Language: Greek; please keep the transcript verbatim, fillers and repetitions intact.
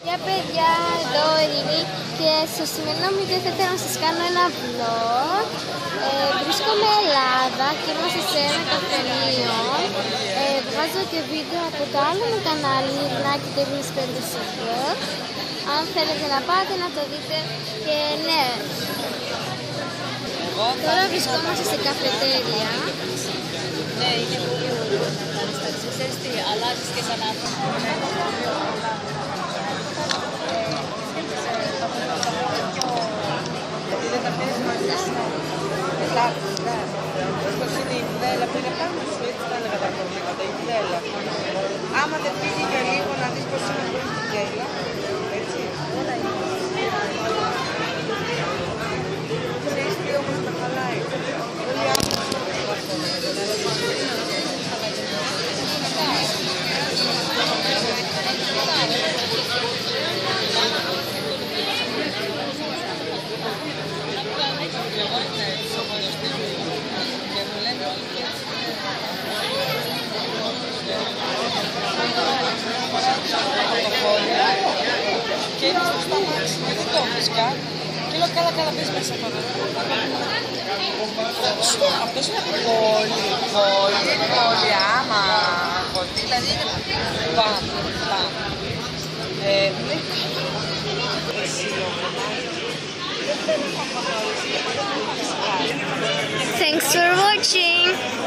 Γεια παιδιά, εδώ η Ειρήνη και στο σημερινό βίντεο θα ήθελα να σας κάνω ένα vlog. Ε, βρίσκομαι Ελλάδα και είμαστε σε ένα καφενείο. Ε, βγάζω και βίντεο από το άλλο μου κανάλι, Ειρηνάκη τελεία πέντε vlog. Αν θέλετε να πάτε να το δείτε και ναι. Τώρα βρισκόμαστε σε καφετέρια. Ναι, είναι πολύ ωραίο να κάνεις τα ξέρεις τι, αλλάζεις και σαν άνθρωπο. Δεν θα πεις μαζί σου. Ελάτε, ναι. Πώς είναι η βδέλα που είναι πάνω σου, έτσι θα έλεγα τα προβλήματα, η βδέλα. Άμα δεν φύγει για λίγο να δεις πώς είναι που είναι η βδέλα, έτσι, όλα είναι. Ξέρεις τι όμως με χαλάει. Όλοι οι άνθρωποι και είναι στο σταμάξι και δεν το έχεις καν και λέω καλά καλά πες μέσα τώρα. Αυτός είναι πολύ, πολύ, πολύ άμα δηλαδή είναι πάνω, πάνω. Thanks for watching!